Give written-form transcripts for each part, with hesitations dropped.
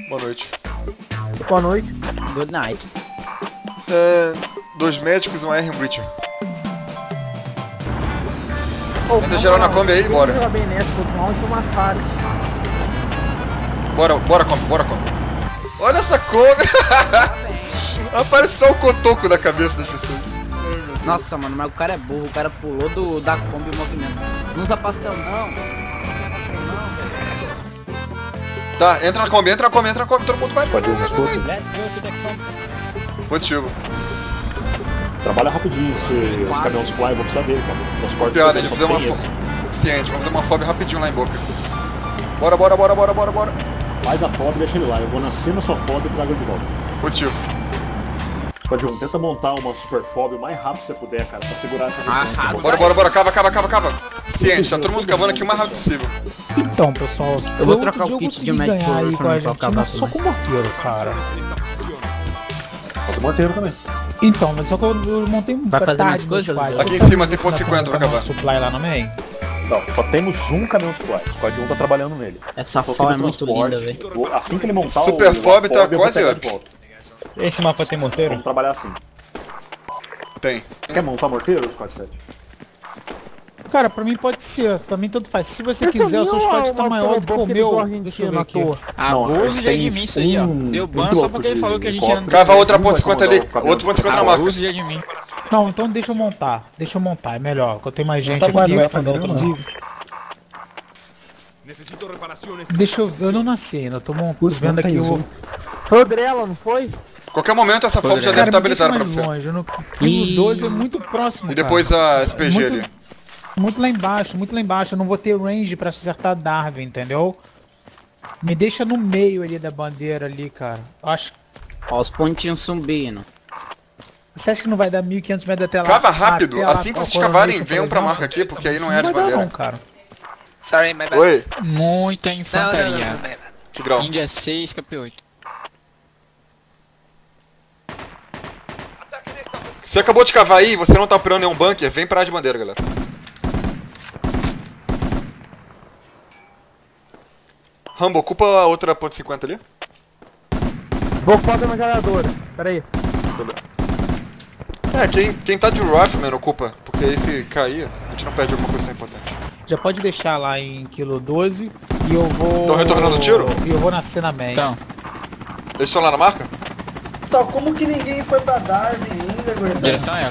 Boa noite. Boa noite. Good night. 2 médicos e um R Breacher. Oh, Entra geral na Kombi aí, bora. Joga bem nessa, porque o round foi uma falha. Bora Kombi, bora Kombi. Olha essa Kombi! Aparece só o cotoco da cabeça das pessoas. Nossa, mano, mas o cara é burro, o cara pulou da Kombi o movimento. Não usa pastel não. Tá, entra na Kombi, todo mundo vai. Pode ir, mas curto. Positivo. Trabalha rapidinho esse caminhão de supply, vou precisar dele, cara. Transporte Piada, a gente só fazer uma tem esse. ciente, vamos fazer uma fob rapidinho lá em Boca. Bora. Faz a fob e deixa ele lá. Eu vou nascer na sua fob e trago ele de volta. Positivo. Pode ir, tenta montar uma super fob o mais rápido que você puder, cara, pra segurar essa Bora, cava. Ciente, tá todo mundo cavando aqui o mais rápido possível. Então, pessoal, Eu vou outro trocar dia o eu kit de consegui Magic ganhar aí Potion com a pra Argentina acabar só também. com morteiro, cara. Faz o morteiro também. Então, mas só que eu montei um Vai fazer tarde mais no coisa, squad. Lucas? Você Aqui em sabe cima se tem ponto tá 50 pra com acabar. supply lá no meio? Não, só temos um caminhão de supply. O squad 1 tá trabalhando nele. Essa Só que FAL no é muito transporte, linda, velho. assim que ele montar Super a fob tá eu vou quase pegar up. de volta. Esse mapa tem morteiro? Vamos trabalhar assim. Tem. Quer montar morteiro, squad 7? Cara, pra mim pode ser, pra mim tanto faz. Se você quiser, o seu squad tá maior do que o meu. Deixa eu ver aqui. Abuso de admin isso aí, ó. Deu ban só porque ele falou que a gente ia... Cava outra ponto 50 ali, outro ponto 50 na marca. Abuso de admin. Não, então deixa eu montar, é melhor, porque eu tenho mais gente aqui. Deixa eu não nasci ainda, tô vendo aqui o... Foi o Drela, não foi? Qualquer momento essa fob já deve Cara, estar me deixa habilitada pra mais você. longe, no quilo 12 é muito próximo, E depois a SPG ali. Muito lá embaixo, eu não vou ter range pra acertar Darwin, entendeu? Me deixa no meio ali da bandeira ali, cara. Eu acho... Ó, os pontinhos subindo. Você acha que não vai dar 1500 metros até lá? Cava rápido, até lá assim que com a vocês cavarem, Coronation, venham por pra exemplo? marca aqui, porque aí não é de vai dar bandeira. não, cara. Sorry, my bad. Oi, Muita infantaria. que grau? Índia 6, KP8. Você acabou de cavar aí, você não tá operando nenhum bunker, vem pra área de bandeira, galera. Rambo, ocupa a outra ponto 50 ali. Vou ocupar uma metralhadora. Pera aí. Quem tá de Rifleman ocupa, porque aí se cair, a gente não perde alguma coisa tão importante. Já pode deixar lá em quilo 12 e eu vou... Tão retornando o tiro? E eu vou nascer na main. Então, Eles estão lá na marca? Então, como que ninguém foi pra Darwin ainda, gordão? direção a ela.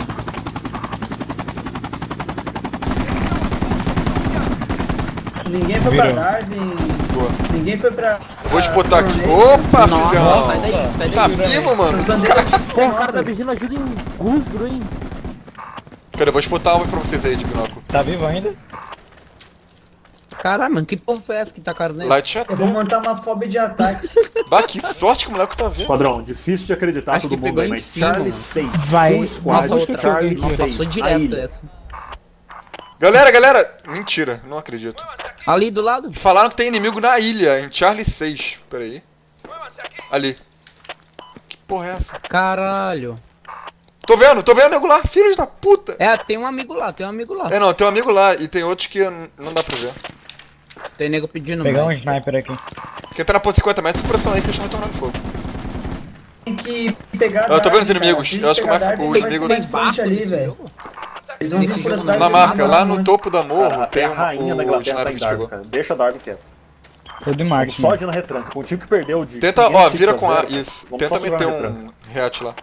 Ninguém foi pra Darwin. Boa. Ninguém foi pra... Eu vou disputar aqui. Opa, Nossa, filhão! sai daí. Tá vivo, mano? Porra, o cara tá pedindo ajuda em Gusgro, hein? Cara, eu vou disputar uma pra vocês aí de binóculo. Tá vivo ainda? Caralho, mano, que porra foi essa que tacaram nele? Light shot. Eu vou montar uma fob de ataque. Bah, que sorte que o moleque tá vendo. Esquadrão, difícil de acreditar Acho todo que mundo pegou aí, em mas cima, Charlie mano. 6, Vai. full squad, Nossa, que Charlie eu peguei. 6, Passou a direto ilha. essa. Galera! Mentira, não acredito. Ali do lado? Falaram que tem inimigo na ilha, em Charlie 6. Pera aí. Ali. Que porra é essa? Caralho. Tô vendo, nego lá, filhos da puta! É, tem um amigo lá. É, não, tem um amigo lá e tem outros que não dá pra ver. Tem nego pedindo Pegar um mais. sniper aqui. Quem tá na ponta 50 metros, pressão aí que eles estão retornando fogo. Tem que pegar Eu tô vendo os Darwin, inimigos. cara. Eu acho que o Tem Max- o pegar inimigo- Darwin, tem mais ponte ali, nesse velho. jogo? Eles vão Nesse vir por jogo atrás. Na não. marca, lá no topo da Cara, morro, até tem a rainha da Inglaterra tá sniper em que chegou. Darwin, cara. Deixa a Darwin quieto. Tô de Vamos marketing. só de na retranca. O time que perdeu de Tenta, ó, 500 vira a com a... 0, cara. Isso, Vamos tenta só segurar meter na um retranca. react lá.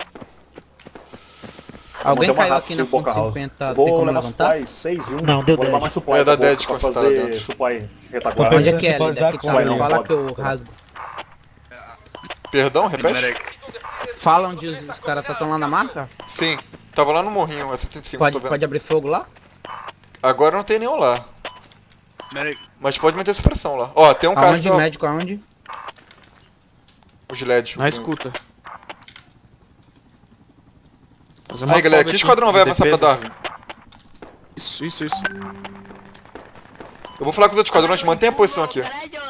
Alguém Mandei uma caiu rápida aqui na sem Boca ponte House. 50, tem Vou como levar levantar? supply 6 e 1. Não, deu Vou levar 10. mais supply É da pra Dead pra que você tá fazer dentro. supply retaguarda. Onde é que é ali? Daqui tá, Vai, não, fala foda. que eu rasgo. Perdão, repete? Fala onde os caras tão lá na marca? Sim, tava lá no morrinho, é 75, tô Pode, vendo. pode abrir fogo lá? Agora não tem nenhum lá. Mas pode meter supressão lá. Ó, tem um cara Aonde, aqui, ó, médico, aonde? os LED. Na escuta. Fazer Aí, galera, fob que aqui, esquadrão vai de avançar pra defesa. Darwin? Isso. Eu vou falar com os outros esquadrões, mantenha a posição aqui.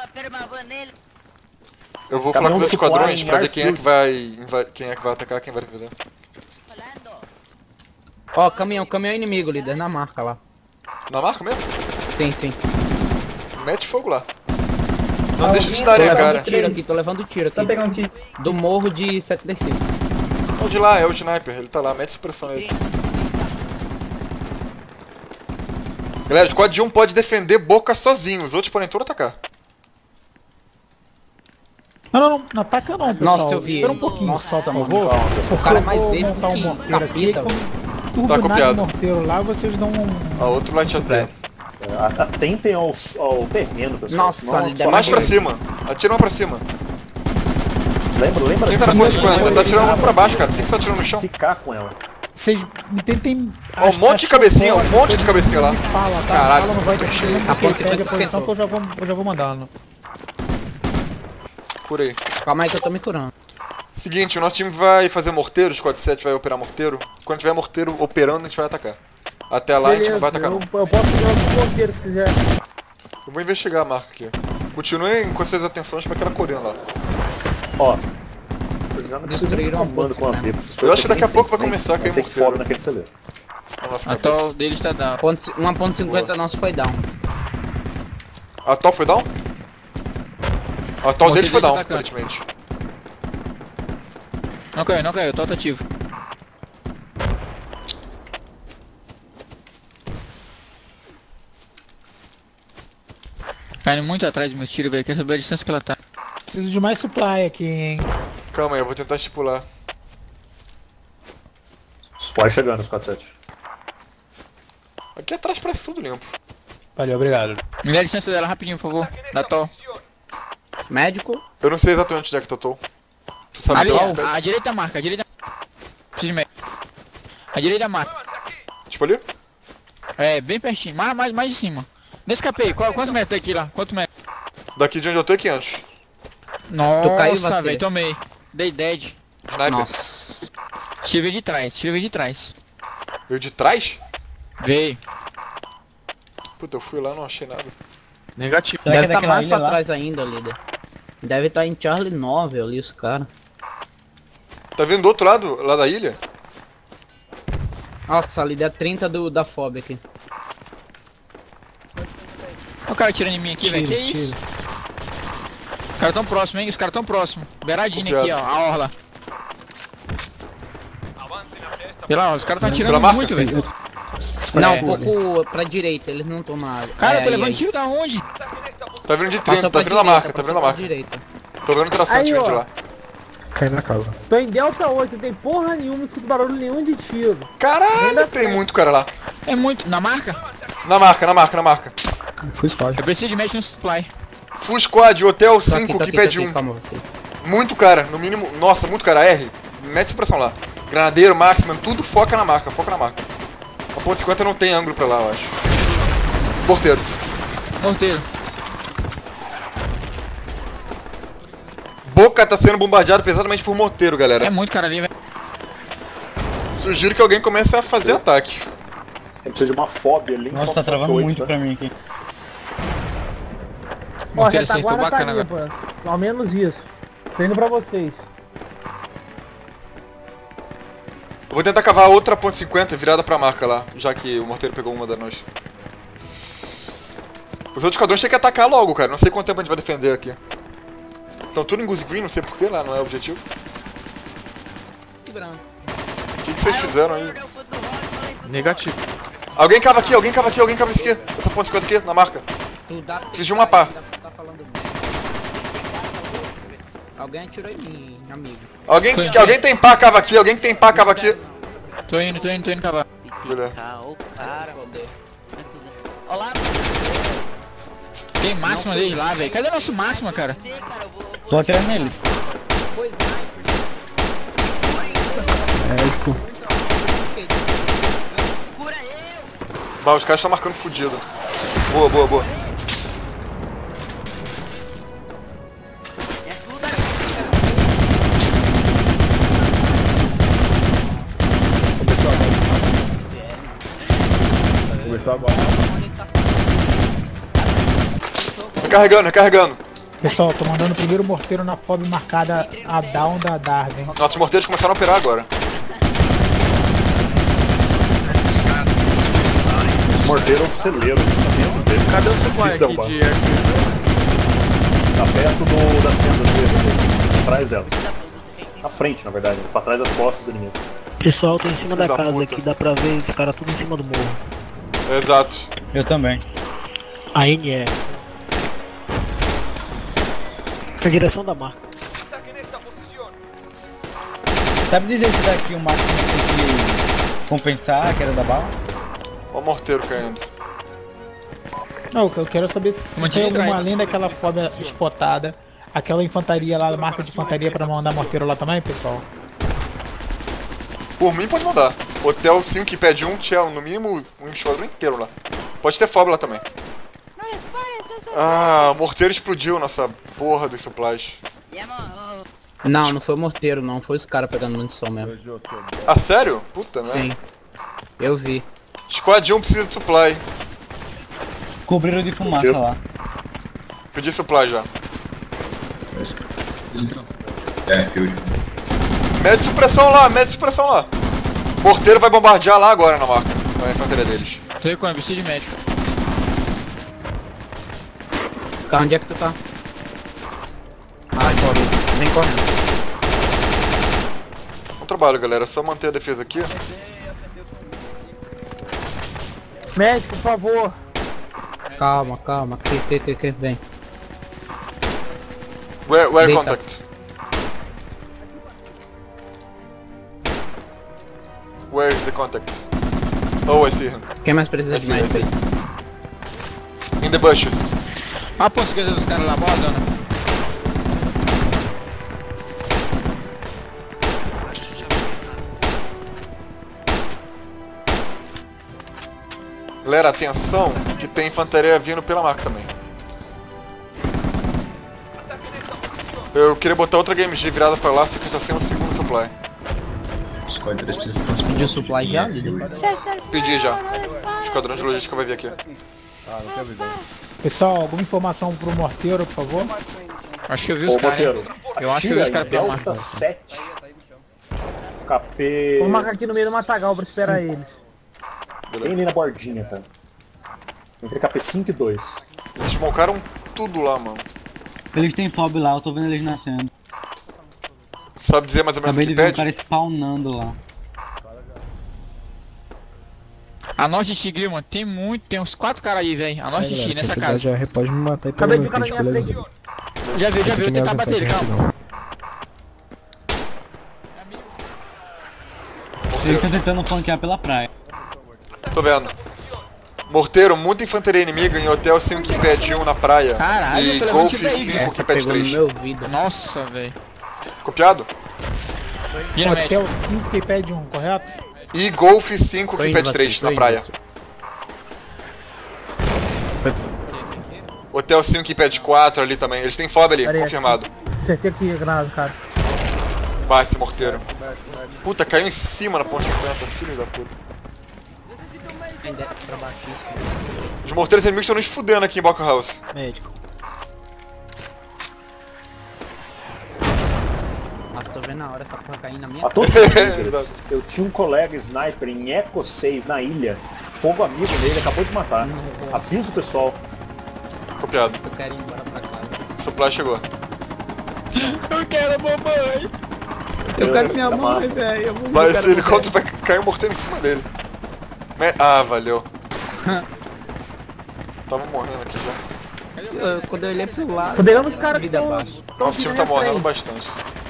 Eu vou falar com os outros supply esquadrões em pra ver quem é que airfield. vai... Quem é que vai atacar, quem vai defender. Ó, caminhão inimigo, líder, na marca lá. Na marca mesmo? Sim. Mete fogo lá. Não deixa de darem a cara. Tô levando tiro Tá aqui. pegando aqui. Do morro de 75. O de lá, é o sniper, ele tá lá, mete supressão nele. Galera, o squad de 1 pode defender boca sozinho, os outros podem todos atacar. Não ataca não, pessoal. Nossa, eu vi Espera um ele. pouquinho Nossa, só, por mano. favor. O cara é mais Eu vou vezes montar um que morteiro aqui. capita, Quando Tá turbinar o copiado. morteiro lá, vocês dão um... A outro light até. Atentem ao terreno, pessoal. Nossa, senão ali só dá Mais pra vai- cima, atira um pra cima. Lembra Quem tá na ponta 50? Tá atirando um pra baixo, cara. Por que você tá atirando no chão? ficar com ela. Vocês me tentem... Ó, um monte de cabecinha, um monte de cabecinha lá. Me fala, tá? Caralho, Fala, não vai tô ter cheio. cheio. A ponte Pede a 50 posição que esquentou. eu já vou mandando. Por aí. Calma aí que eu tô me curando. Seguinte, o nosso time vai fazer morteiro, o squad 7 vai operar morteiro. Quando tiver morteiro operando, a gente vai atacar. Até lá a gente não vai atacar não. Eu posso jogar com ponteiro se quiser. Eu vou investigar a marca aqui. Continuem com suas atenções pra aquela correndo lá. Ó. Eu já não preciso de Destruíram a comando ponte, com a né? V pra essas Eu coisas acho que daqui a tem- pouco vai tem- começar a cair Sei que morteiro. foda naquele celeiro. Na nossa A cabeça. tal deles tá down. 1.50 nosso foi down. A Tol foi down? A Tol Morteiro deles foi down, atacando. aparentemente. Não caiu, tô ativo. Caindo muito atrás do meu tiro, velho. Quer saber a distância que ela tá? Preciso de mais supply aqui, hein? Calma aí, eu vou tentar estipular. Spoiler chegando, os 47. Aqui atrás parece tudo limpo. Valeu, obrigado. Me dá a distância dela rapidinho, por favor. Da Tol. Médico. Eu não sei exatamente onde é que tá a Tol. Tu sabe Ali, onde é? a direita marca, a direita. Preciso de médico. A direita marca. Tipo ali? É, bem pertinho. Mais de cima. Nesse capê, quantos metros tem aqui lá? Quantos metros? Daqui de onde eu tô é 500. caiu, Nossa, vacilo. velho, tomei. Dei dead. Sniper. Nossa. Tive de trás, tive de trás. Veio de trás? Veio. Puta, eu fui lá e não achei nada. Negativo. Deve estar mais pra trás ainda, líder. Deve estar em Charlie 9 ali, os caras. Tá vindo do outro lado, lá da ilha? Nossa, ali dá 30 da FOB aqui. Olha o cara tirando em mim aqui, velho. Que isso? Os caras tão próximos, hein? Os caras tão próximos. Beiradinho aqui, ó. A orla. Sei lá, os caras tão atirando marca? muito, velho. Não, É. um pouco pra direita, eles não estão na área. Cara, eu tô aí, levando aí. tiro da onde? Tá vindo de 30, Passou tá pra vindo na direita, marca, tá passou vindo na pra marca. direita. Tô vendo traçante Aí, vindo de ó. lá. Cai na casa. Tô em Delta 8, não tem porra nenhuma, não escuto barulho nenhum de tiro. Caralho, tem muito cara lá. É muito. Na marca? Na marca, na marca, na marca. Fui squad. Eu preciso de match no supply. Full squad, hotel Tô 5 tô que pede tô 1. calma você. Muito cara, no mínimo. Nossa, muito cara. R. Mete supressão lá. Granadeiro, Maximum, tudo foca na marca, foca na marca. A ponto 50 não tem ângulo pra lá, eu acho. Porteiro. Morteiro. Boca tá sendo bombardeado pesadamente por morteiro, galera. É muito cara ali, velho. Sugiro que alguém comece a fazer ataque. Tem precisa de uma fobia ali. Nossa, tá travando muito pra mim aqui. Ó, Morteiro acertou retaguarda tá bacana, velho. limpa. Ao menos isso. Tô indo pra vocês. Eu vou tentar cavar outra ponto 50 virada pra marca lá, já que o morteiro pegou uma da nós. Os outros esquadrões têm que atacar logo, cara. Não sei quanto tempo a gente vai defender aqui. Estão tudo em Goose Green, não sei porquê lá, não é o objetivo. O que vocês fizeram aí? Negativo. Alguém cava aqui, alguém cava aqui, alguém cava isso aqui. Essa ponto 50 aqui, na marca. Preciso de uma pá. Alguém atirou em mim, amigo. Alguém tem pá, cava aqui, alguém que tem pá, cava aqui. Tô indo cavar. Beleza. Tem máxima deles lá, velho. Cadê nosso máxima, cara? Tô atirando nele. Médico. Bah, os caras estão marcando fudido. Boa, boa, boa. Começou agora. Recarregando, recarregando. Pessoal, tô mandando o primeiro morteiro na FOB marcada a down da Darwin. Nossos morteiros começaram a operar agora. Esse morteiro é um celeiro. Cadê o supply Difícil aqui derrubar. de arqueiro? Tá perto das tendas dele, atrás dela. Na frente, na verdade, pra trás das costas do inimigo. Pessoal, tô em cima da Da casa puta. aqui, dá pra ver os caras tudo em cima do morro. Exato. Eu também. A NE. Na direção da marca. Sabe dizer se daqui o máximo tem que compensar a queda da bala? Ó o morteiro caindo. Não, eu quero saber se Monte tem de alguma trás. além daquela fóbia espotada. Aquela infantaria lá, marca de infantaria pra mandar morteiro lá também, pessoal. Por mim pode mandar. Hotel 5 que pede um, tinha no mínimo um enxoval inteiro lá. Pode ter fob lá também. Ah, o morteiro explodiu nossa porra dos supplies. Não, não foi o morteiro não, foi os caras pegando munição mesmo. Ah, sério? Puta, né? Sim. Eu vi. Squad 1 precisa de supply. Cobriram de fumaça Positivo. lá. Pedi supply já. Mede supressão lá, mede supressão lá. Morteiro vai bombardear lá agora na marca. Com a infantaria deles. Tô recuando, preciso de médico. Tá, onde é que tu tá? Ai, corre. Vem correndo. Bom trabalho, galera. Só manter a defesa aqui. Médico, por favor. Calma, calma. Que, vem. Where Deita. contact? Where is the contact? Oh, I see him. Quem mais precisa de médico aí? In the bushes. Ah, ponto esquerda dos caras lá, boa dona. Galera, atenção, que tem infantaria vindo pela marca também. Eu queria botar outra game G virada pra lá, só que já tem um segundo supply. Pediu supply já, líder? Pedi já. O esquadrão de logística vai vir aqui. Pessoal, alguma informação pro morteiro, por favor? Acho que eu vi Ô, os caras. morteiro. Eu acho que eu vi os caras pela Delta marca. 7. KP... Vou marcar aqui no meio do matagal pra esperar eles. Bem ali na bordinha, cara. Entre KP5 e 2. Eles smocaram tudo lá, mano. Eles têm fob lá, eu tô vendo eles nascendo. Sabe dizer mais ou menos o Acabei que de ver um pede? cara spawnando lá. Anote de Tigre, mano. Tem muito, tem uns 4 caras aí, velho. Anote de Tigre nessa casa. Já pode me matar e pegar Acabei de meu ficar na kit, minha beleza? frente. Já viu, Tem vou tentar minhas bater ele, aqui calma. rapidão. Eles estão tentando flanquear pela praia. Tô vendo. Morteiro, muita infantaria inimiga em Hotel 5 que pede 1 na praia. Caralho, e eu tô levando Golf tiro daí, 5 velho. que pede Pegou no 3. meu ouvido. Nossa, velho. Copiado? E no médico? Hotel 5 que pede 1, correto? E Golf 5 Tô que indo, pede Vacil, 3 tô na indo, praia. Vacil. Hotel 5 que pede 4 ali também. Eles têm fob ali, Pera aí, confirmado. Acertei aqui a granada, cara. Vai, esse morteiro. Puta, caiu em cima na ponte 50, filho da puta. Os morteiros inimigos estão nos fudendo aqui em Boca House. Médico. Nossa, tô vendo a hora essa porra cair na minha A cara. todos os líderes, Exato. eu tinha um colega sniper em Eco 6 na ilha. Fogo amigo dele, acabou de matar. Avisa o pessoal. Copiado. Eu quero ir embora pra casa. Supply chegou. Eu quero a mamãe. Eu quero minha Tá mãe, mal. velho. Eu vou Mas jogar esse no helicóptero vai cair um morteiro em cima dele. Ah, valeu. Tava morrendo aqui já. Quando eu olhei pro lado, Poderemos os caras que vida estão... abaixo. Nosso time tá morrendo bastante.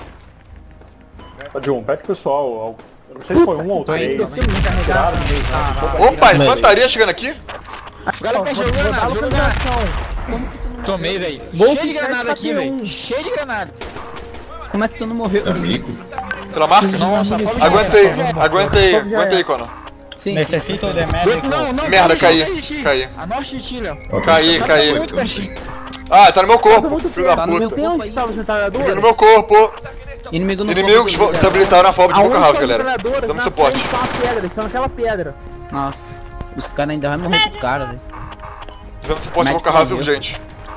Ó, John, pede pro pessoal. Eu não sei se foi um ou Tô indo, três. tô indo. Tiraram no meio de fogo. Opa, infantaria chegando aqui? O cara tá jogando granada, jogando granada. Tomei, velho. Cheio de granada aqui, velho. Cheio de granada. Como é que tu não morreu? Pela marca? Nossa, fome de Aguentei, granada. aguentei, Conan. Sim. Necessita o demédio. Não, Merda, caí. A norte de ti, Léo. Caí. Tá muito pertinho. Ah, tá no meu corpo, filho da Tá no meu puta. Tem corpo onde aí. estava os Fica no metralhadores? meu corpo. Inimigo no Inimigos corpo do desabilitaram a fob de Boca House, galera. Damos Damos suporte. Estão na pedra, estão naquela pedra. Nossa, os caras ainda vão morrer pro cara, velho. Dando suporte de Mac Boca House morreu. urgente.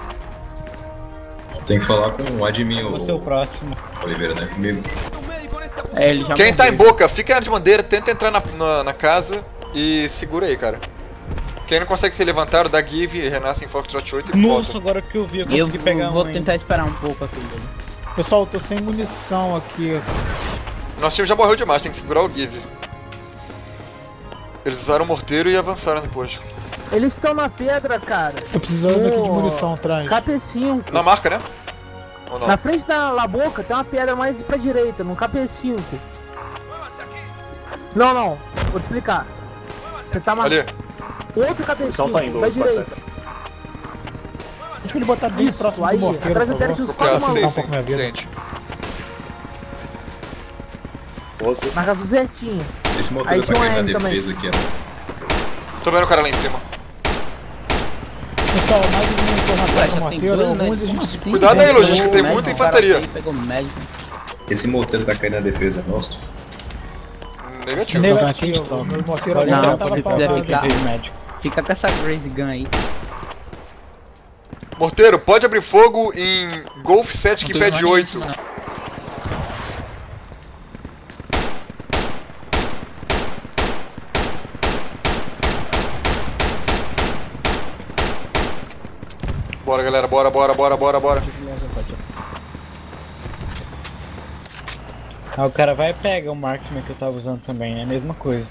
Tem que falar com o admin, O seu próximo. Oliveira, né? Comigo. É, ele já Quem tá em morreu. Boca, fica de bandeira, tenta entrar na casa e segura aí, cara. Quem não consegue se levantar, dá give, renasce em Foxtrot 8 e Nossa, volta. agora que eu vi, eu Eu consegui pegar vou um. tentar esperar um pouco aqui, velho. Pessoal, eu tô sem munição aqui. Nosso time já morreu demais, tem que segurar o give. Eles usaram o morteiro e avançaram depois. Eles estão na pedra, cara. Tô precisando aqui de munição atrás. KP5. Na marca, né? Ou não? Na frente da Laboca tem uma pedra mais pra direita, no KP5. Não, não. Vou te explicar. Você tá Ali. Outro KP5 tá indo, da os direita. Deixa ele botar bem Isso, próximo aí, do morteiro, atrás por do favor. Tertius Copiado, quase sim, maluco. um pouco minha vida. Sente. Posso? Marcação certinha. Esse Aí motor tinha vai um cair na M também. defesa aqui, ó. Tô vendo o cara lá em cima. Pessoal, mais uma informação Ué, do já tem morteiro. dois, Alguns a né? gente Como se assim? Cuidado aí, logística, tem Pegou o muita médico, o cara infantaria. aqui Pegou o médico. Esse motor tá caindo na defesa, nosso. Negativo. Negativo. Meu morteiro Pode agora não, tava se quiser pausado. ficar- Teve médico. Fica com essa Graze Gun aí. Morteiro, pode abrir fogo em Golf 7 que Não tô pede indo mais 8. em cima, não. Bora, galera, bora. Ah, o cara vai pegar o marksman que eu tava usando também, é a mesma coisa.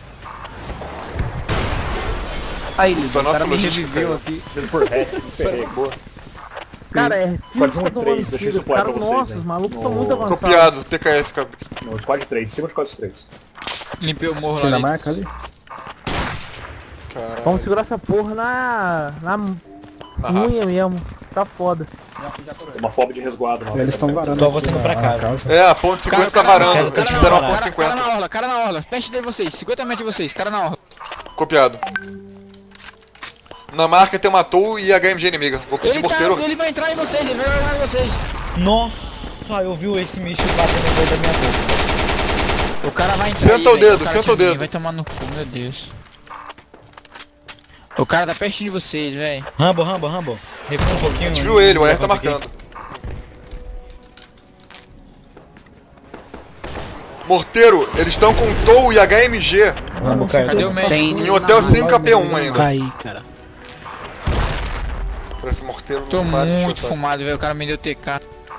Aí, Lido, Só o cara nossa me logística reviveu caiu. aqui. Por hack, ferrei, boa. Cara, é Squad fio 1 e que tá 3, tomando deixa tiro. isso claro Cara, pra vocês, nossa, hein. os malucos estão No- muito avançados. Copiado, TKS, cara. No Squad 3, cima do Squad 3. Limpei o morro Tem lá. na ali. marca ali? Caralho. Vamos segurar essa porra na Na raça. unha mesmo. Tá foda. Uma fob de resguardo. Eles estão varando Tô aqui voltando pra a casa. É, a ponte 50 tá varando. Eles cara fizeram a na ponte Cara 50. na orla, cara na orla. Perto de vocês, 50 metros de vocês, cara na orla. Copiado. Na marca tem uma tow e HMG inimiga. Vou pedir morteiro. Ele vai entrar em vocês, ele vai entrar em vocês. Nossa, eu vi esse bicho batendo dentro da minha boca. O cara vai entrar Senta aí, o velho. dedo, cara senta o de mim, dedo. Vai tomar no cu, meu Deus. O cara tá pertinho de vocês, velho. Rambo. Recua um pouquinho. A gente viu ele, o Air tá levanta aqui. marcando. Morteiro, eles estão com tow e HMG Vamos, Cadê o médico? Tem em hotel sem KP1 ainda. Aí, cara. Parece morteiro Tô não para de muito chutar. fumado, velho. O cara me deu TK.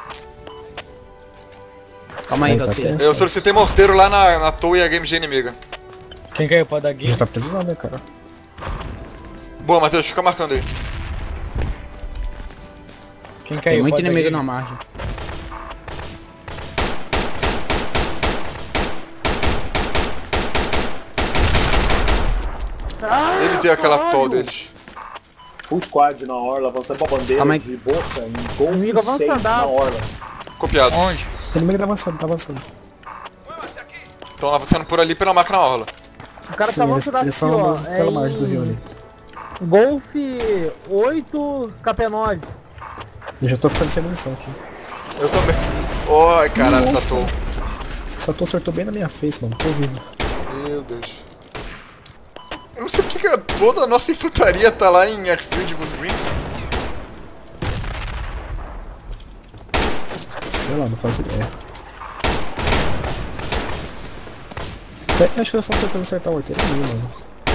Calma aí, Aí, tá você. tenso. Eu solicitei morteiro lá na tow e HMG inimiga. Quem caiu? Pode dar game? Já tá precisando, né, cara? Boa, Matheus, fica marcando aí. Quem Tem caiu? muito Pode dar inimigo game? na margem. Ele tem aquela tow deles. Full Squad na orla, avançando pra bandeira Calma aí. de boca em Golf Inimigo 6 avançando. na orla. Copiado. Onde? O inimigo tá avançando. Estão avançando por ali pela marca na orla. O cara Sim, tá eles avançando aqui, são ó. mais pela margem do rio ali. Golf 8 KP9. Eu já tô ficando sem munição aqui. Eu também. Ai, caralho, essa tow. Essa toa acertou bem na minha face, mano. Tô vivo. Meu Deus. Eu não sei porque que toda a nossa infantaria tá lá em Airfield Goose Green. Sei lá, não faço ideia. Acho que eles estão tentando acertar o horteiro ali, mano.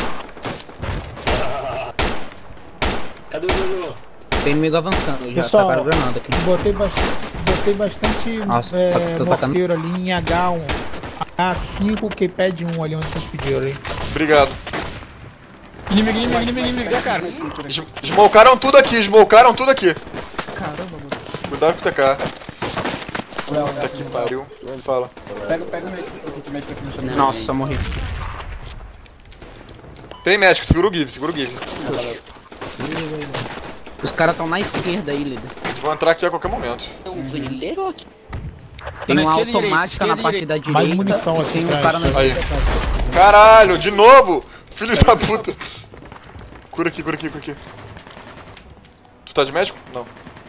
Cadê o Jojo? Tem inimigo avançando, já Pessoal, tacaram granada aqui. Botei bastante Nossa, tô tacando. morteiro ali em H1. H5 que pede 1 ali onde vocês pediram aí. Obrigado. Inimigo, dá cara. Smocaram tudo aqui, Caramba, mano. Cuidado com o TK. Puta que pariu. Fala. Pega o médico aqui no chão. Nossa, morri. Tem médico, segura o give. Os caras estão na esquerda aí, líder. Eles vão entrar aqui a qualquer momento. Tem na uma esquerda e automática direita, na parte da direita. Mais munição e aqui tem um atrás. cara na Aí. Caralho, de novo! Filho da puta. Cura aqui. Tu tá de médico? Não.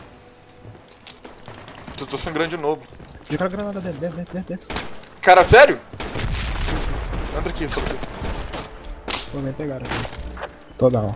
Tô sangrando de novo. Jogaram granada dentro. Cara, sério? Sim. Entra aqui, só aqui. Pô, nem pegaram aqui. Tô down.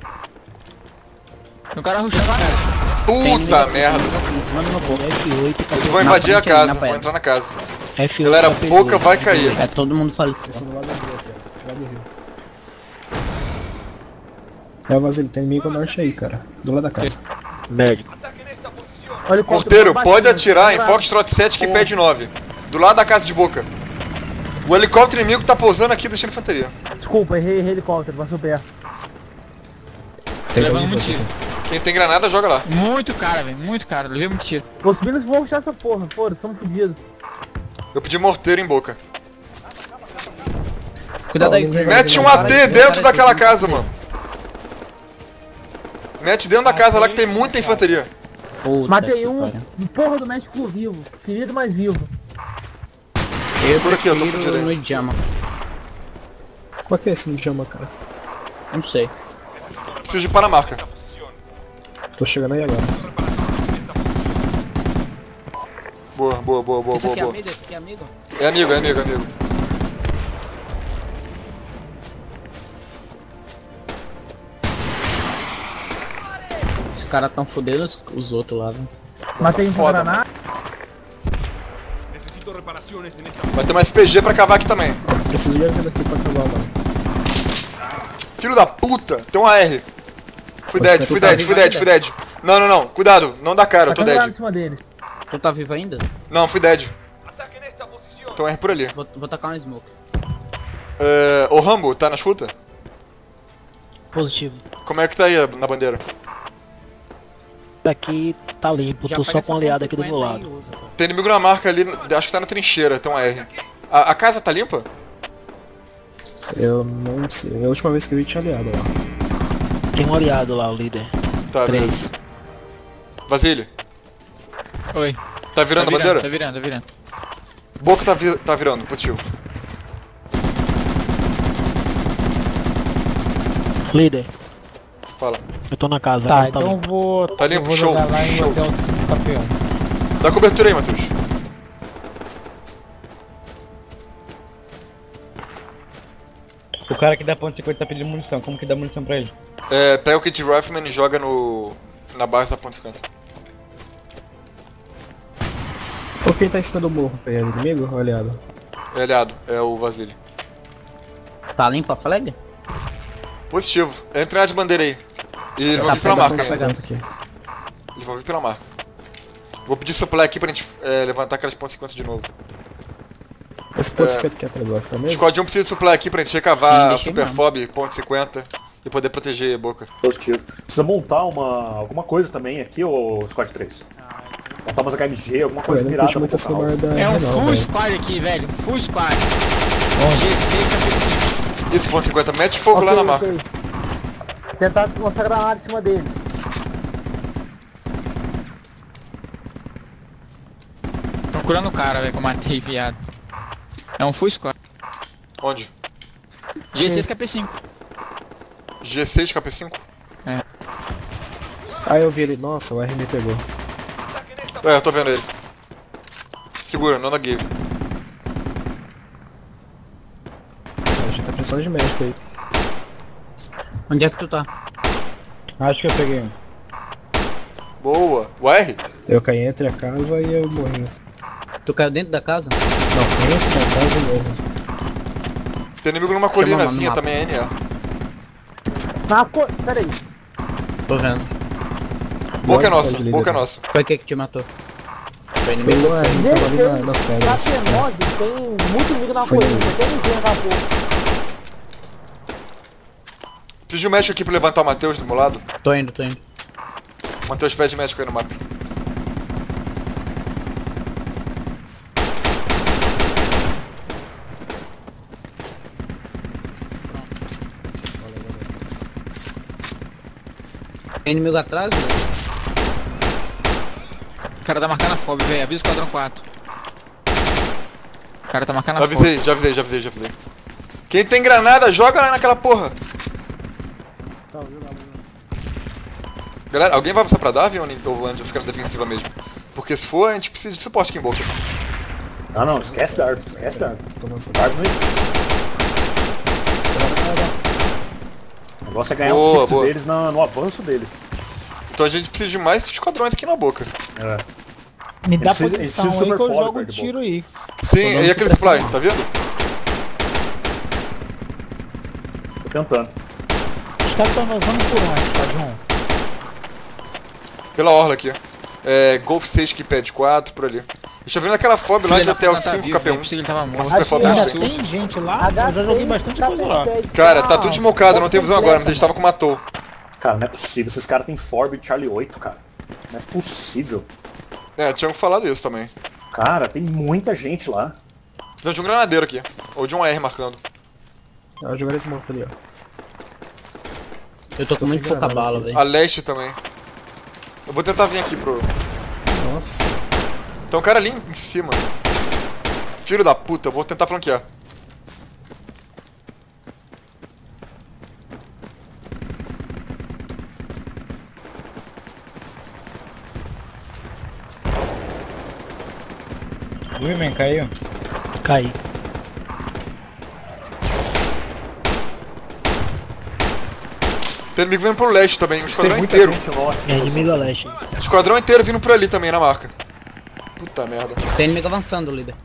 O cara rushando lá. Puta merda. Eles vão invadir a casa, vão entrar na casa. Galera, boca vai cair. É, todo mundo falecido. Esse no lado do rio aqui, ó. Lado do rio. É o Vasily, tem inimigo norte aí, cara. Do lado da casa. Médico. Olha o Porteiro, helicóptero pode batendo, atirar em pra- Foxtrot 7 que pede 9. Do lado da casa de boca. O helicóptero inimigo tá pousando aqui deixando infantaria. Desculpa, errei helicóptero, passou perto. Tô levando muito tiro. Quem tem granada, joga lá. Muito cara, velho. Muito cara. Levei muito tiro. Vou subir nesse voo puxar essa porra, foda-se, estamos fodidos. Eu pedi morteiro em boca. Cuidado aí. Mete um AT dentro daquela casa, mano. Mete dentro da casa lá que tem muita infantaria. Puta Matei que um, pariu. porra do México vivo. Ferido, mas vivo. Eu Por aqui, eu tô prefiro fugindo aí. no Jama. Qual que é esse Nijama, cara? Não sei. Preciso de Panamarca. Tô chegando aí agora. Boa, boa, boa, boa, Esse boa, aqui é boa. amigo? Esse aqui é amigo? É amigo, é amigo, é amigo. Os caras tão fudendo os outros lá, velho. Matei um com foda, granada. Vai ter mais PG pra cavar aqui também. Preciso de ajuda aqui pra acabar, mano. Filho da puta, tem um AR. Fui Você dead, fui tá dead, vivo fui dead, ainda? fui dead. Não, não, não, cuidado, não dá cara, eu tô Matei um granada em dead. cima deles. Tu tá vivo ainda? Não, fui dead. Tem um R por ali. Vou tacar um smoke. Ô Rambo, tá na escuta? Positivo. Como é que tá aí na bandeira? Daqui tá limpo, Já tô pega só essa com um aliado aqui do 50 meu aí lado. e usa, pô. Tem inimigo na marca ali, acho que tá na trincheira, tem um R. A casa tá limpa? Eu não sei. A última vez que eu vi tinha aliado lá. Tem um aliado lá, o líder. Tá, 3. beleza. Vasily, Oi. tá virando a bandeira? Tá virando, tá virando. Boca tá virando, positivo. Líder, Fala. eu tô na casa. Tá, a casa então eu limpa. vou, Tá limpo, eu vou show, jogar lá em show. Hotel 5 campeão. Dá cobertura aí, Matheus. O cara que dá ponto 50 tá pedindo munição, como que dá munição pra ele? Pega o kit Rifleman e joga na base da ponte 50. Ô, quem tá em cima do morro? É inimigo ou aliado? É aliado, é o Vasily. Tá limpo a flag? Positivo. Entra na de bandeira aí. E eles vão Tá vir pela pegando, marca, tá né? pegando. Aqui. Eles vão vir pela marca. Vou pedir supply aqui pra gente levantar aquelas pontes 50 de novo. Esse ponto 50 aqui atrás, vai ficar mesmo? Squad 1 precisa de supply aqui pra gente Sim, recavar a deixei Superfob, ponte 50 e poder proteger a boca. Positivo. Precisa montar alguma coisa também aqui, ô Squad 3. Montar umas HMG, alguma Pô, coisa eu não pirata. puxo muito essa barra da É um Renault, full velho. squad aqui, velho. Full squad. G6 Isso, ponte 50, mete fogo lá na marca. ok. Tentar lançar granada em cima deles. Tô curando o cara, velho, que eu matei, viado. É um full squad. Onde? G6 KP5. G6, KP5? Ah, eu vi ele. Nossa, o R me pegou. Eu tô vendo ele. Segura, não na guia. A gente tá precisando de médico aí. Onde é que tu tá? Acho que eu peguei um. Boa. O R? Eu caí entre a casa e eu morri. Tu caiu dentro da casa? Não, entre a casa e morro. Tem inimigo numa Chama lá no colinazinha mapa. também, NA. Pera aí. Tô vendo. Boca é Bora, nossa, squad boca é líder. nossa. Foi o que te matou? Foi Foi inimigo? o R, tava ali nas Na pedras. P9 tem muito inimigo na Foi colina, ele. tem ninguém na porra. Preciso de um médico aqui pra levantar o Matheus do meu lado. Tô indo, tô indo. O Matheus pede médico aí no mapa. Tem inimigo atrás, velho? O cara tá marcando a FOB, velho. Avisa o esquadrão 4. O cara tá marcando Já a FOB. avisei, já avisei, já avisei, já avisei. Quem tem granada, joga lá naquela porra. Galera, alguém vai passar pra Darwin ou Andy ficar na defensiva mesmo? Porque se for, a gente precisa de suporte aqui em boca. Ah não, esquece Darwin, esquece Darwin. Darwin não existe. O negócio é ganhar Boa, os chips boa. deles no avanço deles. Então a gente precisa de mais esquadrões aqui na boca. É. Me dá precisa- posição precisa aí que eu super jogo foda um perto de tiro aí. Sim, e aquele supply, tá vendo? Tô tentando. caras estão vazando por onde, Tadjun? Pela orla aqui. É, Golf 6 Keypad 4, por ali. Deixa eu ver naquela fob lá de até o 5 KP1. Uma super fob Ainda assim. tem gente lá? Eu já joguei bastante coisa lá. Cara, tá tudo desmocado, não tem visão agora, mas a gente tava com uma tow. Cara, não é possível. Esses caras têm Forb de Charlie 8, cara. Não é possível. É, tinha falado isso também. Cara, tem muita gente lá. Precisa de um granadeiro aqui. Ou de um AR marcando. Eu jogaria esse morto ali, ó. Eu tô com muito pouca bala, velho. A leste também. Eu vou tentar vir aqui pro... Nossa. Tem um cara ali em cima. Filho da puta, eu vou tentar flanquear. Women caiu. Caí. Tem inimigo vindo pro leste também, o Tem esquadrão muita inteiro. gente nossa. É inimigo a leste. Esquadrão inteiro vindo por ali também na marca. Puta merda. Tem inimigo avançando, líder.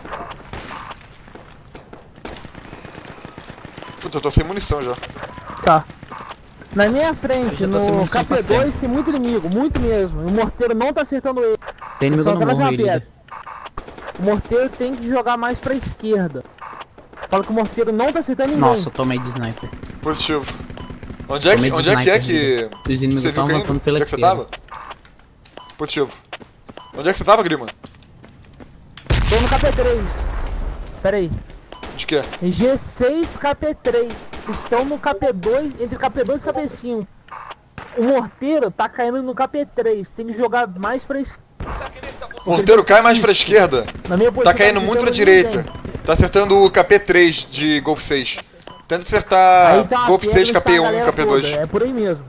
Puta, eu tô sem munição já. Tá. Na minha Eu frente, já tô sem no munição faz KP2, tempo. tem muito inimigo, muito mesmo. E o morteiro não tá acertando ele. Tem inimigo Só no atrás de morro uma aí, líder. pedra. O morteiro tem que jogar mais pra esquerda. Fala que o morteiro não tá acertando ninguém. Nossa, eu tomei de sniper. Positivo. Onde é que Tomei de é sniper, que líder. Os inimigos você viu estão caindo? avançando pela Onde é que você esquerda. tava? Positivo. Onde é que você tava, Grima? Tô no KP3. Pera aí. De quê? G6 KP3. Estão no KP2, entre KP2 e KP5. O morteiro tá caindo no KP3. Tem que jogar mais pra esquerda. Morteiro cai mais pra esquerda. Na minha Tá posição, caindo não muito pra acertando direita. ninguém. Tá acertando o KP3 de Golf 6. Tenta acertar Aí tá uma Golf 6, pedra, tá a KP1, galera KP2. toda, é por aí mesmo.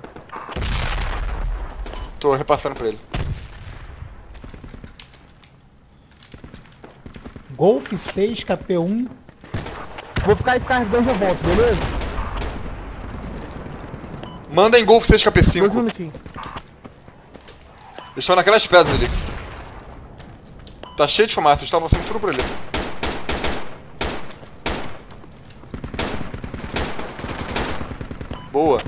Tô repassando pra ele. Golf 6, KP1. Vou ficar carregando a volta, beleza? Manda em Golf 6, 2 KP5. minutinhos. Eles estão naquelas pedras ali. Tá cheio de fumaça, eles estavam saindo tudo por ali. Boa.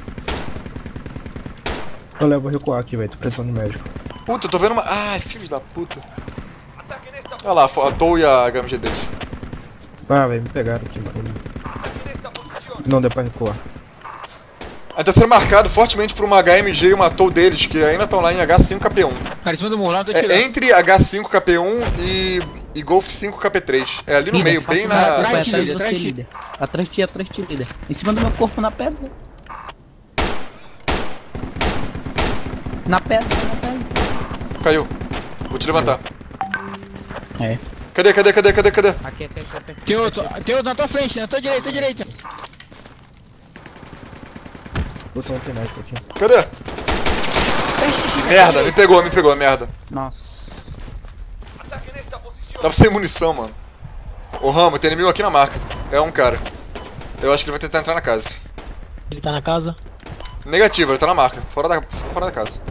Olha, eu vou recuar aqui, velho. Tô precisando de médico. Puta, eu tô vendo uma... Ai, filhos da puta. Olha lá, a Tow e a HMG deles. Ah, velho, me pegaram aqui, mano. Não deu pra recuar. Aí tá sendo marcado fortemente por uma HMG e uma Tow deles, que ainda estão lá em H5 KP1. Cara, em cima do muro lá, eu tô tirando. É entre H5 KP1 e Golf 5 KP3. É ali no Líder, meio, faça bem um na... raio atrás atrás de de líder, você, atrás de- líder. Atrás de ti, líder. Em cima do meu corpo, na pedra. Na pedra. Caiu. Vou te levantar. É. Cadê? Aqui. Tem outro na tua frente, na tua direita. Você não tem médico aqui. Cadê? Merda, me pegou, merda. Nossa. Tava sem munição, mano. Ô Ramo, tem inimigo aqui na marca. É um cara. Eu acho que ele vai tentar entrar na casa. Ele tá na casa? Negativo, ele tá na marca. Fora da casa.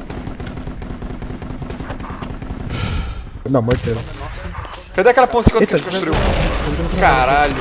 Não, morteiro. Cadê aquela ponte que a Eita, gente construiu? Caralho.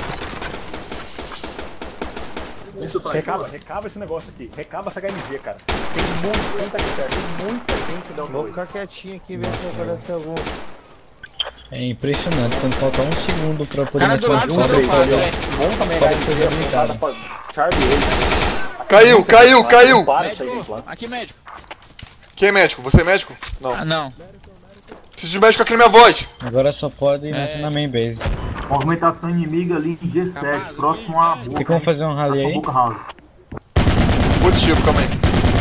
Recava esse negócio aqui. Recava essa HMG, cara. Tem muita gente aqui perto. Tem muita gente dando Vou dois. ficar quietinho aqui, ver se aparece algum. É impressionante, quando falta um segundo pra poder Cara do lado só fazer dropado, um velho. Monta a minha HMG montada pra Charlie 8. Caiu! Para essa gente lá. Aqui, médico. Quem é médico? Você é médico? Não. Ah, não. Preciso de médico aqui na minha voz. Agora só pode ir na main base. Movimentação inimiga ali em G7, próximo a Tem como fazer um rally aí? House. Positivo, calma aí.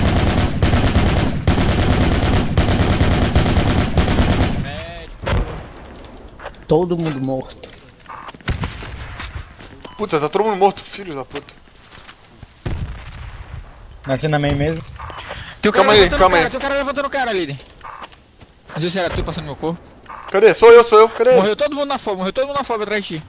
Todo mundo morto. Puta, tá todo mundo morto, filhos da puta. Nasci na main mesmo? Tem um cara Calma aí, levantando calma o cara, aí. tem um cara levantando o cara, líder. Não sei se era tu passando meu corpo. Cadê? Sou eu, cadê? Morreu todo mundo na fob atrás de ti.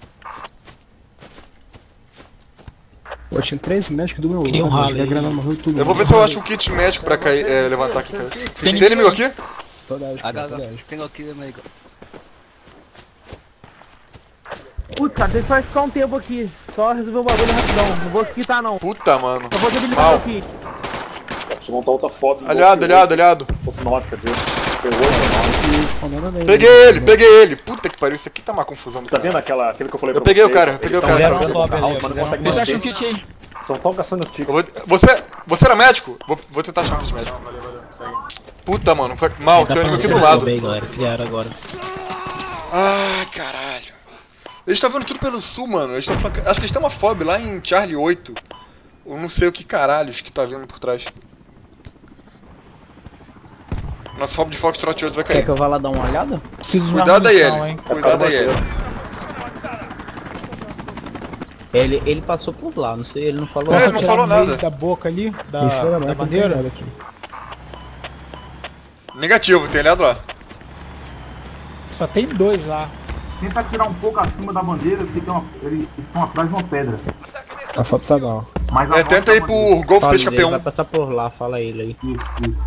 Pô, tinha 3 médicos do meu Queria um lado, rally joguei a aí. granada, morreu tudo. Eu vou ver se eu acho um kit médico pra cair, levantar aqui, cara. Tem inimigo aqui? Tô alérgico, tô alérgico. Tenho aqui, amigo. Putz, cara, tem que ficar um tempo aqui. só resolver um bagulho rapidão. Não vou quitar não. Puta, mano. Só vou debilitar Mal. meu kit. Preciso montar outra foto. no Aliado, Wolf aliado, aliado. 8. Wolf 9, quer dizer. Foi 8 ou 9. Spawnando nele. Peguei ele. Puta que pariu, isso aqui tá uma confusão. Tá vendo aquele que eu falei Eu pra peguei vocês? o cara, eu peguei o cara. Eles Fizeram tão uma top jogando ali, house, mas não ó, conseguem Você acha um manter. kit aí? São tão gastando tico. Você era médico? Vou tentar achar um kit médico. Puta, mano, foi mal, tem um inimigo aqui do lado. Bem, galera, criaram agora. Ai, caralho. Eles estão vendo tudo pelo sul, mano. Eles tão falando... Acho que eles têm uma FOB lá em Charlie 8. Eu não sei o que caralhos que tá vindo por trás. Nossa FOB de Foxtrot 8 vai Quer cair. que eu vá lá dar uma olhada? Preciso de uma Cuidado aí, munição, ele. hein. Cuidado aí, ele. Ele passou por lá, não sei, ele não falou É, Posso não atirar falou no meio nada. da boca ali, Em cima da da mapa não tem bandeira? nada aqui. Negativo, tem aliado lá. Só tem 2 lá. Tenta tirar um pouco acima da bandeira, porque eles estão atrás de uma pedra. A foto tá down. Mas É, tenta ir por Golf Fala 6 ele, vai KP1. passar por lá, fala ele aí.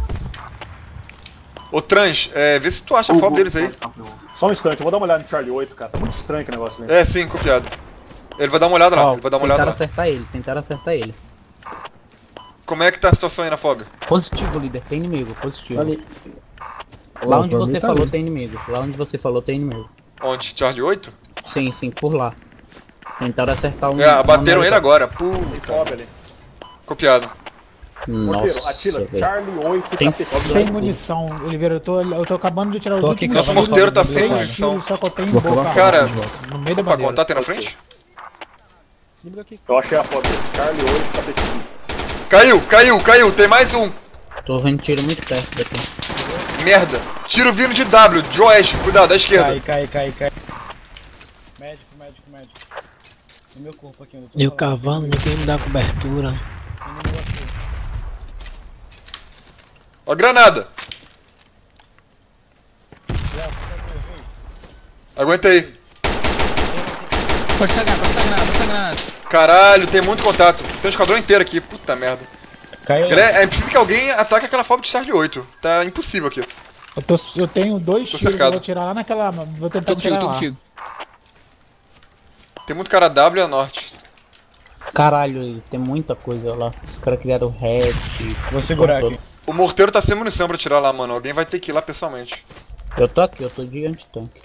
Ô Trans, vê se tu acha a FOB deles aí. Só um instante, eu vou dar uma olhada no Charlie 8, cara. Tá muito estranho aquele negócio ali. É, sim, copiado. Ele vai dar uma olhada lá, Ó, ele vai dar uma olhada lá. tentaram acertar ele. Como é que tá a situação aí na FOB? Positivo, líder, tem inimigo, positivo. Ali. Lá Pô, onde pra mim você tá falou ali. tem inimigo, lá onde você falou tem inimigo. Onde? Charlie 8? Sim, por lá. Tentaram acertar um... Abateram ele agora. Tem Puta. FOB ali. Copiado. Morteiro, Nossa, atira. velho. Charlie 8, Tem KP. Sem munição, Oliveira, eu tô acabando de tirar os Tô aqui últimos com a tiros. morteiro tá sem 6 munição. tiros, só que eu tenho Vou boca colocar Cara, de volta. no meio da Opa, bandeira. contato aí na frente? Eu achei a foto deles. Charlie 8, KP. Caiu, tem mais um. Tô vendo tiro muito perto daqui. Merda. Tiro vindo de W, de oeste, cuidado, da esquerda. Cai. Médico. No meu corpo aqui, onde eu tô Eu falando. cavando, ninguém me dá cobertura. Ó, granada. Aguentei. Pode ser granada. Caralho, tem muito contato. Tem um esquadrão inteiro aqui, puta merda. Caiu. Galera, é preciso que alguém ataque aquela FOB de Charlie 8. Tá impossível aqui. Eu tenho 2 Tô tiros, eu cercado. vou tirar lá naquela... Vou tentar Tô tirar lá. contigo. Tem muito cara W a norte. Caralho, tem muita coisa lá. Os caras criaram hatch. Vou segurar aqui. O morteiro tá sem munição pra tirar lá, mano. Alguém vai ter que ir lá pessoalmente. Eu tô aqui, eu tô de antitanque.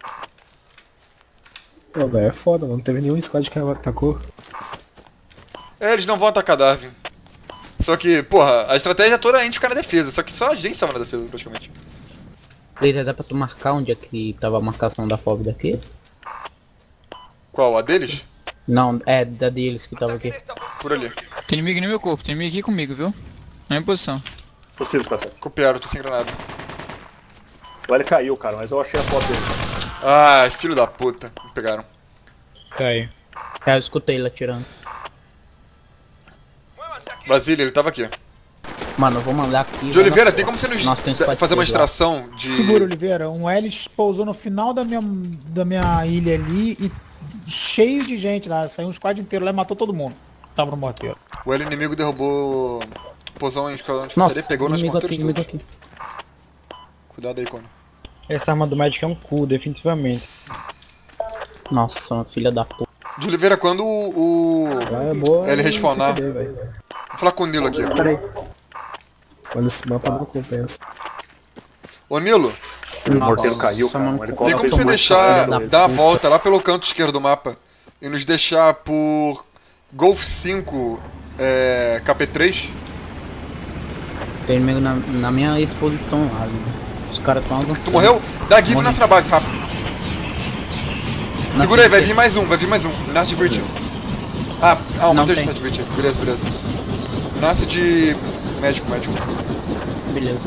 Pô, velho, é foda, mano. Não teve nenhum squad que atacou. Eles não vão atacar Darwin. Só que, porra, a estratégia toda é a gente ficar na defesa. Só que só a gente tava na defesa, praticamente. Líder, dá pra tu marcar onde é que tava a marcação da FOB daqui? Qual? A deles? Não, é da deles que tava aqui. Por ali. Tem inimigo no meu corpo, tem inimigo aqui comigo, viu? Na minha posição. Possível, Squad. Copiaram, tô sem granada. Lá ele caiu, cara, mas eu achei a foto dele. Ai, filho da puta. Me pegaram. Caiu. É, eu escutei ele atirando. Brasília, ele tava aqui. Mano, eu vou mandar aqui. De Oliveira, tem como você nos Nossa, tem squad fazer uma seis lá. extração de... Segura, Oliveira. Um Hélice pousou no final da minha ilha ali e cheio de gente lá. Saiu um squad inteiro lá e matou todo mundo. Tava no morteiro. O L inimigo derrubou... Pousou em esquadrão de Nossa, infantaria, pegou nas inimigo aqui, morteiros inimigo todos. aqui. Cuidado aí, Cone. Essa arma do médico é um cu, definitivamente. Nossa, filha da puta. De Oliveira, quando Lá é boa. ele e respawnar... se fuder, velho. Vou falar com o Nilo aqui. Olha, esse mapa não compensa. Ô Nilo, O morteiro caiu, cara. mano, Ele tem coloca como fez você um deixar, da dar a volta lá pelo canto esquerdo do mapa e nos deixar por Golf 5 KP3? Tem inimigo na minha exposição lá, líder. Os caras tão avançando. Tu morreu? Dá give e Morri. nasce na base, rápido. Nasce Segura aí, vai de quê? vir mais um, Nasce de Bridge. Ah, Não matei tem. de Bridge. Beleza. Nasce de... Médico. Beleza.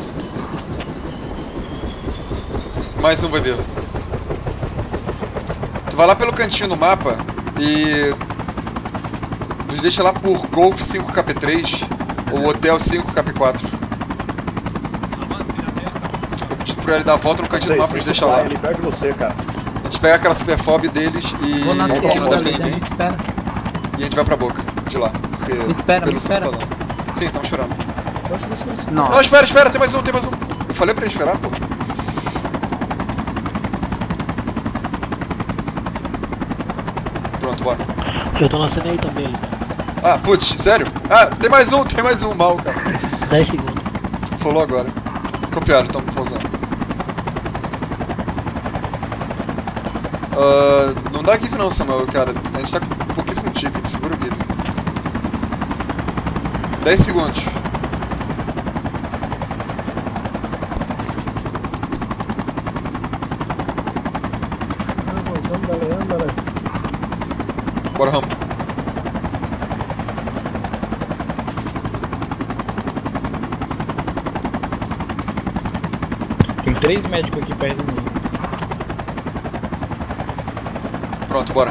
Mais um vai vir. Tu vai lá pelo cantinho do mapa e... nos deixa lá por Golf 5 KP3 ou Hotel 5 KP4. Eu pedi pra ele dar a volta no cantinho do mapa e nos deixa lá. Ele perde você, cara. A gente pega aquela super fob deles e... Vou nascer que não agora, deve ter líder. ninguém. Me espera. E a gente vai pra boca, de lá. Porque Me espera, pelo me sul não espera. tá, não. Sim, estamos esperando. Nossa. Não. Não, espera, tem mais um. Eu falei pra ele esperar, pô. Pronto, Bora. Eu tô nascendo aí também. Ah, putz, sério? Ah, tem mais um, mal, cara. 10 segundos. Falou agora. Copiaram, estão pausando. Não dá give não, Samuel, cara. A gente tá com pouquíssimo ticket, segura o give. 10 segundos. Bora, Rambo. Tem 3 médicos aqui perto de mim. Pronto, bora.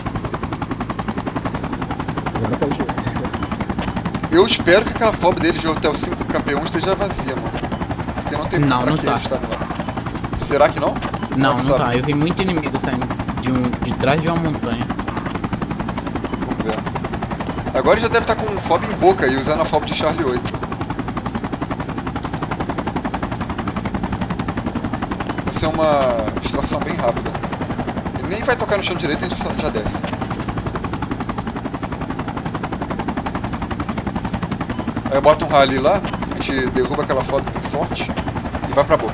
Eu espero que aquela fob dele de Hotel 5 KP1 esteja vazia, mano. Porque não tem Não, pra não que tá. eles estarem lá. Será que não? Não, Como não sabe? tá. Eu vi muito inimigo saindo de trás de uma montanha. Vamos ver. Agora ele já deve estar com um fob em boca e usando a fob de Charlie 8. Vai ser uma extração bem rápida. Ele nem vai tocar no chão direito, a gente já desce. Aí eu boto um rally lá, a gente derruba aquela fob com sorte e vai pra boca.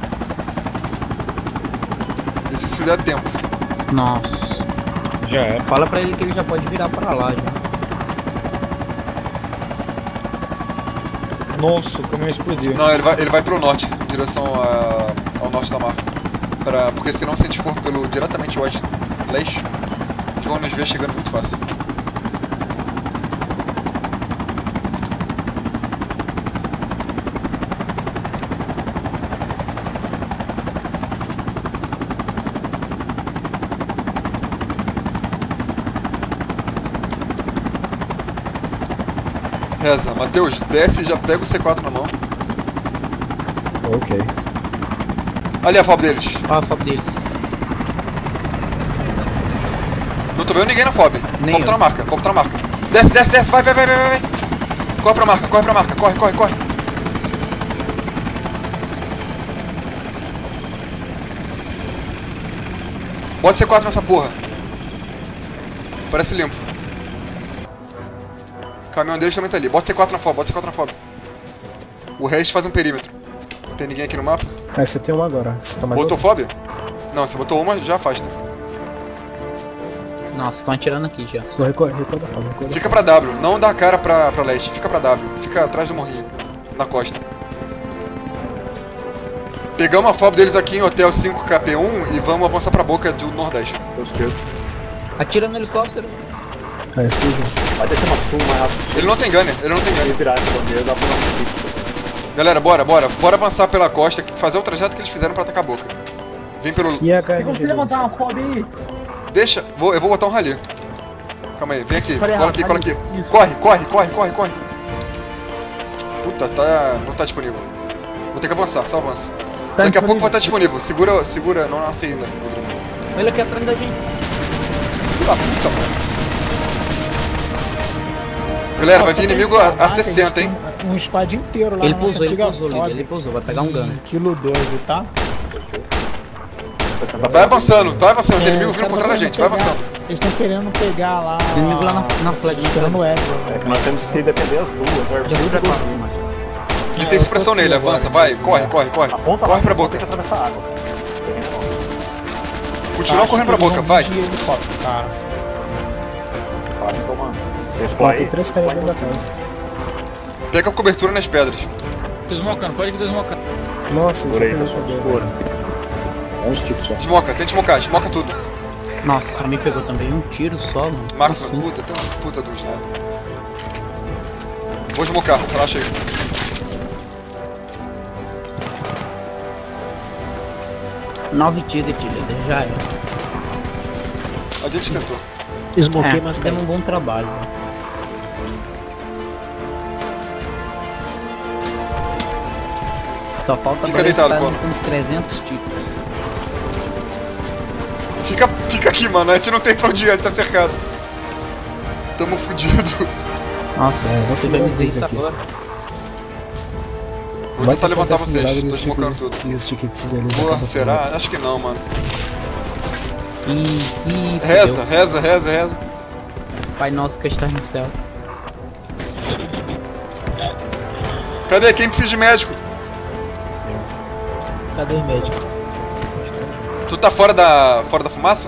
Isso se der tempo. Nossa. Já é. Fala pra ele que ele já pode virar pra lá já. Nossa, o caminhão explodiu. Não, ele vai pro norte, em direção ao norte da marca. Porque senão se a gente for diretamente oeste, leste, eles vão nos ver chegando muito fácil. Reza, Matheus, desce e já pega o C4 na mão. Ok. Ali a fob deles. Olha a fob deles. Não tô vendo ninguém na fob. Nem Fob tá na marca, fob tá na marca. Desce, vai. Corre pra marca, corre. Bota C4 nessa porra. Parece limpo. O caminhão deles também tá ali. Bota C4 na fob, O resto faz um perímetro. Não tem ninguém aqui no mapa? Ah, você tem uma agora. Você tá mais Botou outra? fob? Não, você botou uma, já afasta. Nossa, estão atirando aqui já. Tô recuando da fob. Fica pra W, não dá a cara pra leste, fica pra W. Fica atrás do morrinho, na costa. Pegamos a fob deles aqui em Hotel 5 KP1 e vamos avançar pra boca do Nordeste. Atira no helicóptero. Ah, explodiu. Vai descer uma full mais rápido. Ele não tem gunner. Se virar essa bandeira, dá pra dar um clique. Galera, bora avançar pela costa, fazer o trajeto que eles fizeram pra atacar a boca. Vem pelo... E a Tem como você levantar uma fob aí? Deixa, eu vou botar um rally. Calma aí, vem aqui, Falei cola errado, aqui. isso. Corre. Puta, não tá disponível. Vou ter que avançar, só avança. Tá Daqui a pouco disponível. vai estar disponível. Segura, não nasce ainda. Olha aqui atrás da gente. Filha da puta, mano. Galera, vai vir inimigo a 60, hein? Um squad inteiro lá Ele na nossa pousou, antiga líder, fob. ele pousou, vai pegar um gunner. Quilo 12, tá? Vai avançando, tem inimigo os vindo caras por trás da tão gente, querendo vai pegar- avançando. Eles estão querendo pegar lá... Tem inimigo lá na flag, esperando o Edward. É que nós temos que defender as duas. Já se prepara, mano. Ele tem supressão nele, avança, vai, corre. Aponta Corre pra só boca. tem que atravessar a água. Continua correndo pra boca, vai. Cara. Para de tomar. Ó, tem 3 caras dentro da casa. Pega a cobertura nas pedras. Tô smocando, pode que tô smocando. Nossa, isso Segura aí, é pessoal. muito Segura. É uns tipos só. Tenta smocar tudo. Nossa, me pegou também um tiro só, mano. Máximo, Assim. puta, tem uma puta do snap. Vou smocar, relaxa aí. Nove tiros, líder, já é. A gente tentou. Smoquei, mas fizemos um bom trabalho. Só falta Fica agora deitado, ele Cono. com 300 tiros. Fica aqui, mano, a gente não tem pra onde ir, a gente tá cercado. Tamo fudido. Nossa, vou você segurar vai dizer tudo isso aqui. agora. Vou Vai tentar que levantar acontece vocês, milagre tô e os smocando tickets- tudo. E os tickets deles Porra, acabam será? ficando. Acho que não, mano. Ih, Reza, reza, reza, reza. Pai nosso que está no céu. Cadê? Quem precisa de médico? Cadê o médico? Tu tá fora da fumaça?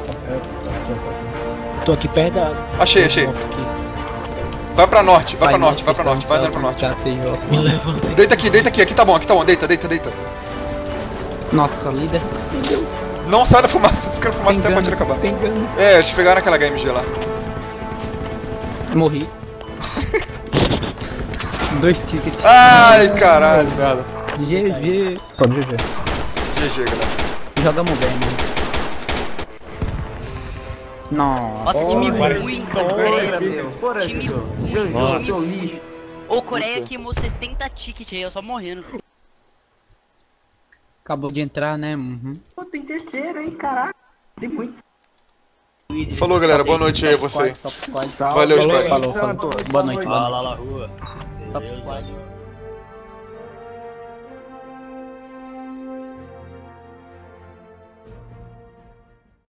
Tô aqui perto da... Achei, achei. Vai pra norte, vai pra norte, vai pra norte, vai andando pra norte. Me leva. Deita aqui, aqui tá bom, deita, deita, deita. Nossa, líder. Meu Deus. Não sai da fumaça, fica na fumaça até a partida acabar. Tem ganho. É, eles pegaram aquela HMG lá. Morri. 2 tickets. Ai, caralho, merda. GG. Pode GG. GG, galera. Jogamos bem, mano. Nossa. Nossa, time ruim, cara. Bora, Time Jojo. ruim. Jojo, seu lixo. Ô, Coreia queimou 70 tickets aí, eu só morrendo. Acabou de entrar, né? Uhum. Pô, tem terceiro aí, caralho. Tem muito. Falou, galera, boa noite aí a você. Top squad. Valeu, Squad. Falou. Boa noite, mano. Lá, rua. Top squad.